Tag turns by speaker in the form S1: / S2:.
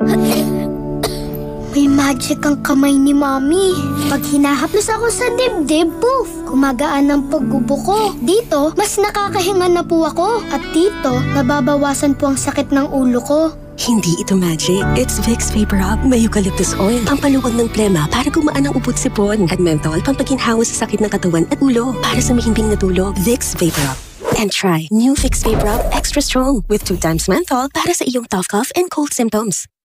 S1: May magic ang kamay ni Mommy. Pag hinahaplos ako sa dibdib, poof! Gumagaan ang paggubo ko. Dito, mas nakakahinga na po ako. At dito, nababawasan po ang sakit ng ulo ko.
S2: Hindi ito magic. It's Vicks Vapor Rub. May eucalyptus oil. Pampaluwag ng plema para gumaan ang ubot sipon. At menthol, pampaginhawa sa sakit ng katawan at ulo. Para sa mahimbing na tulog. Vicks Vapor Rub. And try new Vicks Vapor Rub Extra Strong with 2 times menthol para sa iyong tough cough and cold symptoms.